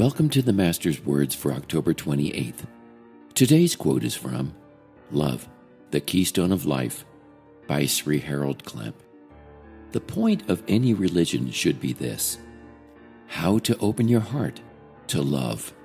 Welcome to the Master's Words for October 28th. Today's quote is from Love, the Keystone of Life by Sri Harold Klemp. The point of any religion should be this: how to open your heart to love.